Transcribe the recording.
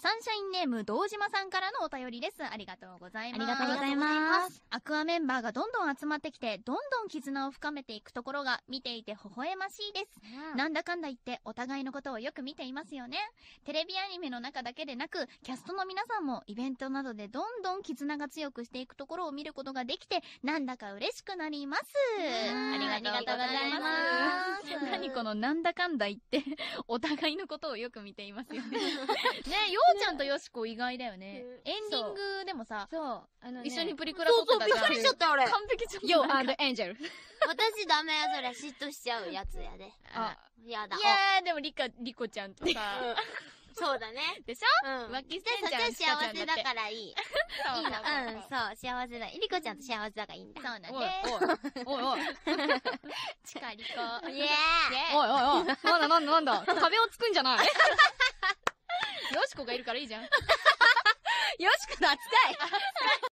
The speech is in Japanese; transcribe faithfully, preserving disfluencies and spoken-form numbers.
サンシャインネーム堂島さんからのお便りです。ありがとうございます。 ありがとうございます。 アクアメンバーがどんどん集まってきて、どんどん絆を深めていくところが見ていて微笑ましいです。うん、なんだかんだ言ってお互いのことをよく見ていますよね。テレビアニメの中だけでなく、キャストの皆さんもイベントなどでどんどん絆が強くしていくところを見ることができて、なんだか嬉しくなります。ありがとうございます。何このなんだかんだ言ってお互いのことをよく見ていますよね。ね、ようちゃんとよしこ意外だよね。エンディングでもさ、 そう、あのね、 一緒にプリクラ撮ってたじゃん。 そうそう、びっくりしちゃった俺。 完璧じゃん。 Yo and Angel。 私ダメや、それ嫉妬しちゃうやつやで。 あ、 やだ。 いやー、でもリカ、リコちゃんとさ、 そうだね。 でしょ、うん、浮気してんじゃん。 私は幸せだからいい。いいの。うん、そう、幸せだ。リコちゃんと幸せだからいいんだ。 そうなんで。 おいおい。 チカリコ。 イエーイ。 おいおいおい。なんだなんだなんだ。壁をつくんじゃない。よしこがいるからいいじゃん。 よしこの扱い。